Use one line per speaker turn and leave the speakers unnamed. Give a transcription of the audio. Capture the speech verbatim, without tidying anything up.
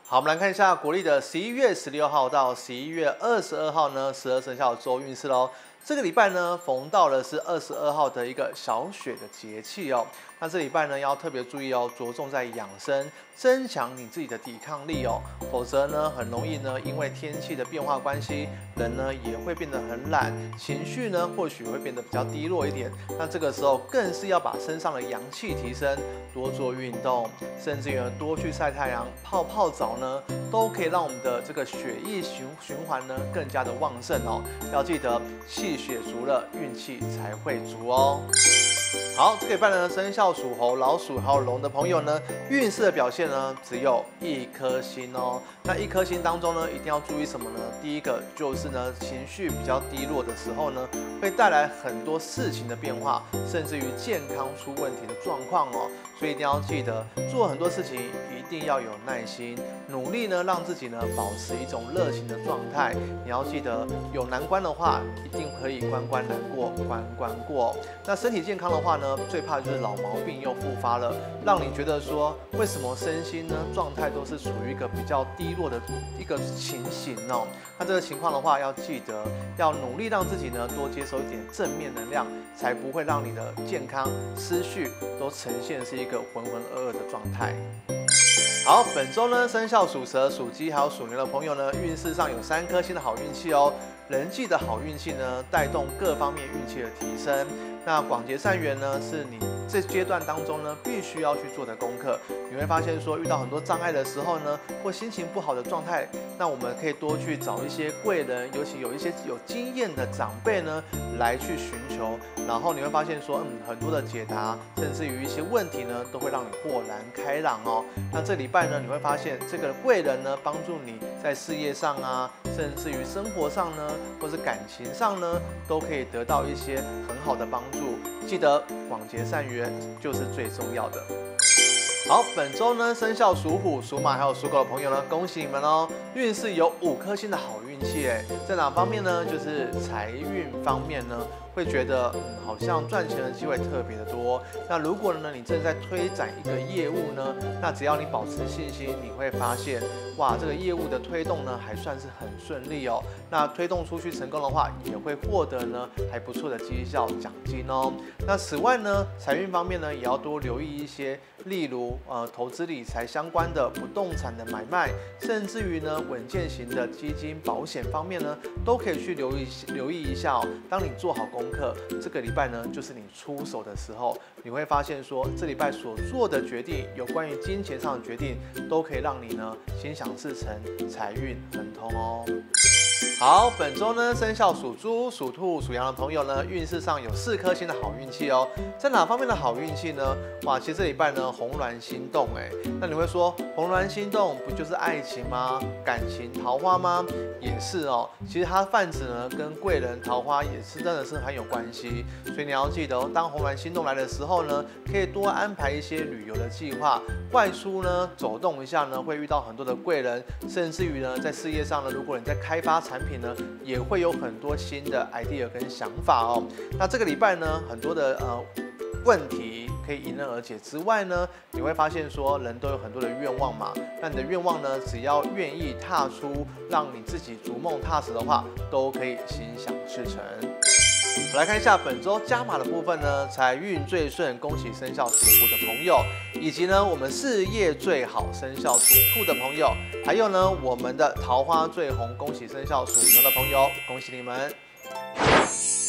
好，我们来看一下国历的十一月十六号到十一月二十二号呢，十二生肖周运势喽。这个礼拜呢，逢到了是二十二号的一个小雪的节气哦。那这礼拜呢，要特别注意哦，着重在养生，增强你自己的抵抗力哦。否则呢，很容易呢，因为天气的变化关系，人呢也会变得很懒，情绪呢或许会变得比较低落一点。那这个时候更是要把身上的阳气提升，多做运动，甚至于多去晒太阳、泡泡澡呢，都可以让我们的这个血液循循环呢更加的旺盛哦。要记得气血足了，运气才会足哦。好，这个礼拜呢，生肖属猴、老鼠还有龙的朋友呢，运势的表现呢只有一颗星哦。那一颗星当中呢，一定要注意什么呢？第一个就是呢，情绪比较低落的时候呢，会带来很多事情的变化，甚至于健康出问题的状况哦。所以一定要记得，做很多事情一定要有耐心，努力呢让自己呢保持一种热情的状态。你要记得，有难关的话，一定可以关关难过关关过。那身体健康的话呢，最怕就是老毛病又复发了，让你觉得说，为什么身心呢状态都是处于一个比较低落的一个情形哦？那这个情况的话，要记得要努力让自己呢多接受一点正面能量，才不会让你的健康思绪都呈现是一个浑浑噩噩的状态。好，本周呢，生肖属蛇、属鸡还有属牛的朋友呢，运势上有三颗星的好运气哦。人际的好运气呢，带动各方面运气的提升。那广结善缘呢，是你这阶段当中呢，必须要去做的功课。你会发现说，遇到很多障碍的时候呢，或心情不好的状态，那我们可以多去找一些贵人，尤其有一些有经验的长辈呢，来去寻求。然后你会发现说，嗯，很多的解答，甚至于一些问题呢，都会让你豁然开朗哦。那这礼拜呢，你会发现这个贵人呢，帮助你在事业上啊，甚至于生活上呢，或是感情上呢，都可以得到一些很好的帮助。记得广结善缘就是最重要的。好，本周呢，生肖属虎、属马还有属狗的朋友呢，恭喜你们哦！运势有五颗星的好运气哎，在哪方面呢？就是财运方面呢，会觉得嗯，好像赚钱的机会特别的多。那如果呢，你正在推展一个业务呢，那只要你保持信心，你会发现，哇，这个业务的推动呢，还算是很顺利哦。那推动出去成功的话，也会获得呢还不错的绩效奖金哦。那此外呢，财运方面呢，也要多留意一些，例如呃投资理财相关的不动产的买卖，甚至于呢稳健型的基金、保险方面呢，都可以去留意留意一下哦。当你做好功课，这个礼拜呢，就是你出手的时候，你会发现说，这礼拜所做的决定，有关于金钱上的决定，都可以让你呢心想事成，财运亨通哦。好，本周呢，生肖属猪、属兔、属羊的朋友呢，运势上有四颗星的好运气哦。在哪方面的好运气呢？哇，其实这礼拜呢，红鸾心动哎。那你会说，红鸾心动不就是爱情吗？感情、桃花吗？也是哦。其实它泛指呢，跟贵人、桃花也是真的是很有关系。所以你要记得哦，当红鸾心动来的时候呢，可以多安排一些旅游的计划，外出呢走动一下呢，会遇到很多的贵人，甚至于呢，在事业上呢，如果你在开发产品呢，也会有很多新的 idea 跟想法哦。那这个礼拜呢，很多的呃问题可以迎刃而解之外呢，你会发现说人都有很多的愿望嘛。那你的愿望呢，只要愿意踏出，让你自己逐梦踏实的话，都可以心想事成。我来看一下本周加码的部分呢，财运最顺，恭喜生肖属虎的朋友，以及呢我们事业最好生肖属兔的朋友，还有呢我们的桃花最红，恭喜生肖属牛的朋友，恭喜你们。